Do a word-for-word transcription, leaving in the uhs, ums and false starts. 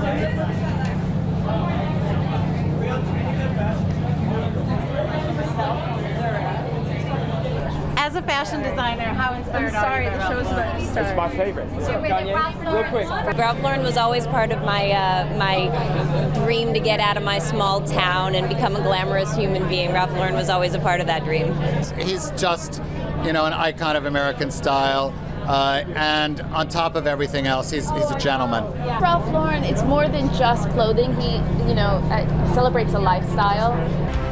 As a fashion designer, how inspired I'm sorry, are you by the show's Ralph about to start. It's my favorite. What's up, Kanye? Real quick. Ralph Lauren was always part of my uh, my dream to get out of my small town and become a glamorous human being. Ralph Lauren was always a part of that dream. He's just, you know, an icon of American style. Uh, and on top of everything else, he's, he's a gentleman. Ralph Lauren, it's more than just clothing. He, you know, uh, celebrates a lifestyle.